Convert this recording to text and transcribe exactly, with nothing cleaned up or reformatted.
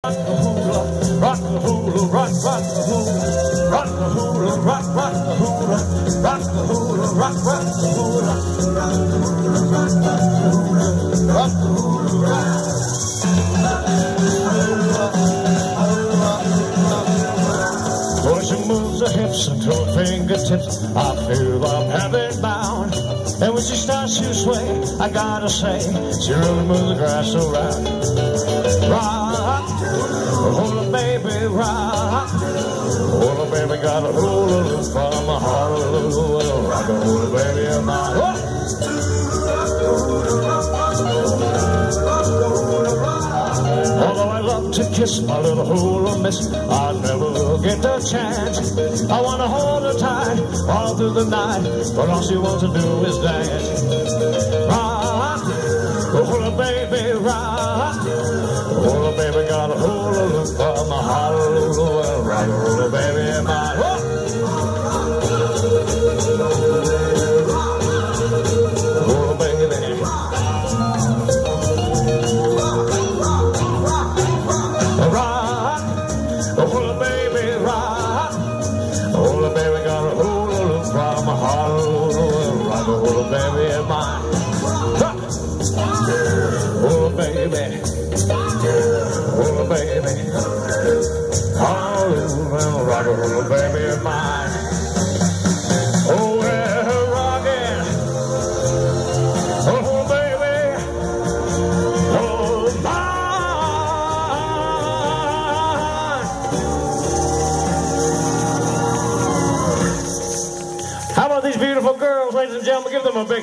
Rock the hula, rock, rock the hula, rock the hula, rock, rock the hula, rock the hula, rock, rock the hula, rock the hula, rock, rock the hula, rock the hula, rock. When she moves her hips and her fingertips, I feel I'm heaven bound. And when she starts to sway, I gotta say, she really moves the grass around. Rock, hula baby, rock. Hula baby got a hula loop from a Honolulu. Rock a hula baby in my heart. Although I love to kiss my little hula miss, I never get the chance. I wanna hold her tight all through the night, but all she wants to do is dance. Rock, hula baby, rock. Hula baby got a hula loop from a Honolulu. Rock a hula baby in my heart. Hula baby. Rock, hula baby, rock. Hula baby got a hula loop from a Honolulu. Rock a hula baby in my heart. Hula baby. Hula baby, hallelujah, rock a hula baby in mine. Oh, we're rocking, oh, hula baby, oh, mine. How about these beautiful girls, ladies and gentlemen? Give them a big